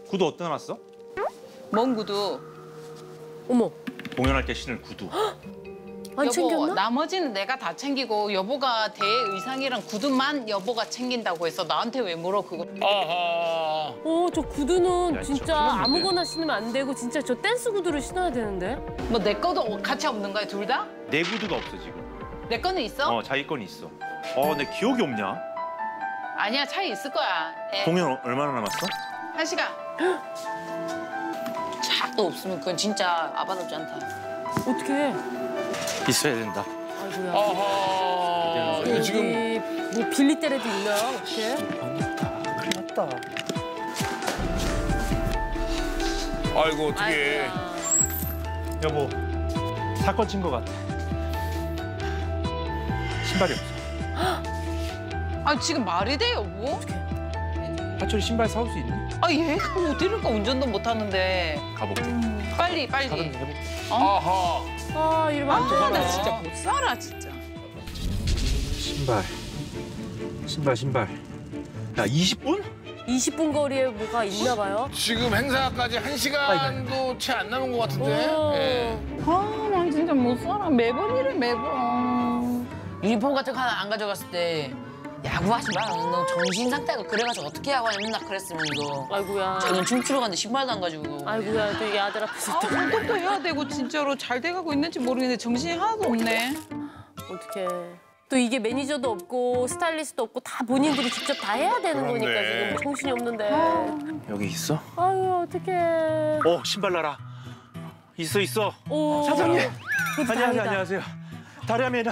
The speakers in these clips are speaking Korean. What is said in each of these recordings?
구두 어디다 놨어? 뭔 구두? 어머, 공연할 때 신을 구두. 안 여보, 챙겼나? 나머지는 내가 다 챙기고 여보가 대회 의상이랑 구두만 여보가 챙긴다고 해서 나한테 왜 물어 그거? 아하. 저 구두는 야, 진짜 진짜 큰일 났는데? 아무거나 신으면 안 되고 진짜 저 댄스 구두를 신어야 되는데. 뭐 내 거도 같이 없는 거야 둘 다? 내 구두가 없어 지금. 내 거는 있어? 자기 건 있어. 내 기억이 없냐? 아니야 차이 있을 거야. 공연 얼마나 남았어? 1시간. 차도 없으면 그건 진짜 아바답지 않다. 어떻게 해? 있어야 된다. 아이고야. 아하. 이거 지금 여기 뭐 빌리 때라도 있나? 어떻게? 큰일 났다. 아이고 어떻게? 여보, 사건 친 거 같아. 신발이 없어. 아 지금 말이 돼 여보? 하철이 신발 사올 수 있니? 아 얘가 어디를 가 운전도 못 하는데. 가볼게. 빨리 빨리. 사전 좀 해볼게. 아하. 이러면 안 되잖아. 나 진짜 못 살아 진짜. 신발. 야, 20분? 20분 거리에 뭐가 있나 봐요? 지금 행사까지 1시간도 채 안 남은 것 같은데. 예. 아난 진짜 못 살아 매번 이래 매번. 유니폼 같은 거 하나 안 가져갔을 때 야구하지 마. 너 정신 상태가 그래가지고 어떻게 야구하냐 맨날 그랬으면 너. 아이고야. 저는 춤추러 갔는데 신발도 안 가지고. 아이고야, 또 이게 아들 앞에서 또 운동도 해야 되고 진짜로 잘 돼가고 있는지 모르겠는데 정신이 하나도 없네. 어떡해. 또 이게 매니저도 없고 스타일리스트도 없고 다 본인들이 직접 다 해야 되는 그렇네. 거니까 지금 정신이 없는데. 여기 있어? 아유, 어떡해. 신발 나라. 있어. 오, 사장님. 그래도 다행이다. 안녕하세요. 다리아메나.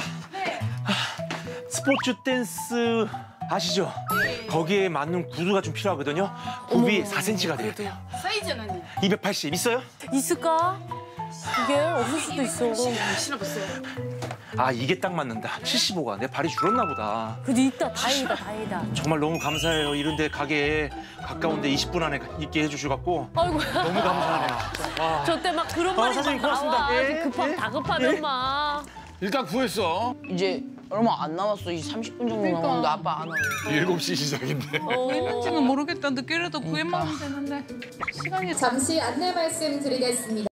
스포츠 댄스 아시죠? 거기에 맞는 구두가 좀 필요하거든요. 굽이 4cm가 돼야 돼요. 사이즈는 280 있어요? 있을까? 이게 없을 수도 있어. 신어봤어요. 이게 딱 맞는다. 75가 내 발이 줄었나 보다. 그래도 있다. 다행이다. 정말 너무 감사해요. 이런데 가게에 가까운데 20분 안에 있게 해주셔갖고 아이고야. 너무 감사하네요. 저 때 막 그런 말이 사장님, 막 나와. 고맙습니다. 예, 다급하면 막. 일단 구했어. 이제 얼마 안 남았어. 이제 30분 정도 남았는데 아빠 안 와. 7시 시작인데. 있는지는 모르겠다. 늦게라도 구해먹으면 되는데 시간이 잠시 안내 말씀드리겠습니다.